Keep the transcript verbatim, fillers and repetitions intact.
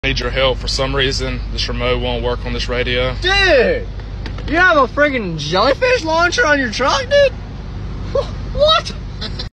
Need your help. For some reason, this remote won't work on this radio. Dude, you have a friggin' jellyfish launcher on your truck, dude? What?